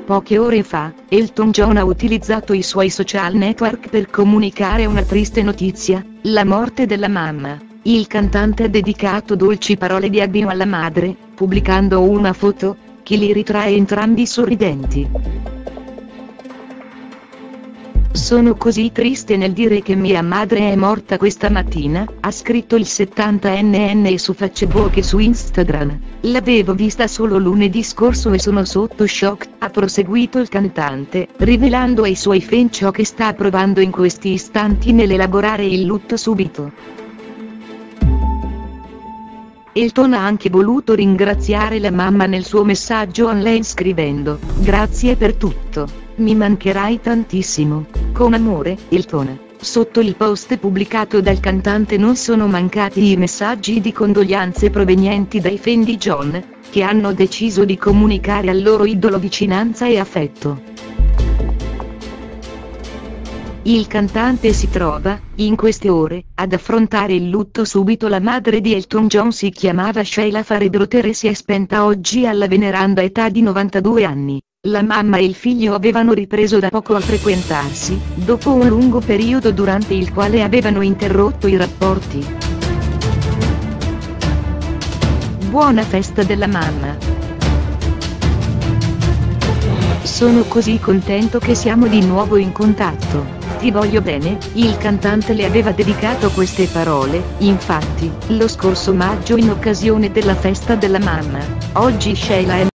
Poche ore fa, Elton John ha utilizzato i suoi social network per comunicare una triste notizia: la morte della mamma. Il cantante ha dedicato dolci parole di addio alla madre, pubblicando una foto che li ritrae entrambi sorridenti. "Sono così triste nel dire che mia madre è morta questa mattina", ha scritto il 70enne su Facebook e su Instagram. "L'avevo vista solo lunedì scorso e sono sotto shock", ha proseguito il cantante, rivelando ai suoi fan ciò che sta provando in questi istanti nell'elaborare il lutto subito. Elton ha anche voluto ringraziare la mamma nel suo messaggio online scrivendo: "Grazie per tutto, mi mancherai tantissimo. Con amore, Elton". Sotto il post pubblicato dal cantante non sono mancati i messaggi di condoglianze provenienti dai fan di John, che hanno deciso di comunicare al loro idolo vicinanza e affetto. Il cantante si trova, in queste ore, ad affrontare il lutto subito. La madre di Elton John si chiamava Sheila Farebrother e si è spenta oggi alla veneranda età di 92 anni. La mamma e il figlio avevano ripreso da poco a frequentarsi, dopo un lungo periodo durante il quale avevano interrotto i rapporti. Buona festa della mamma. Sono così contento che siamo di nuovo in contatto. Ti voglio bene, il cantante le aveva dedicato queste parole, infatti, lo scorso maggio in occasione della festa della mamma. Oggi Sheila è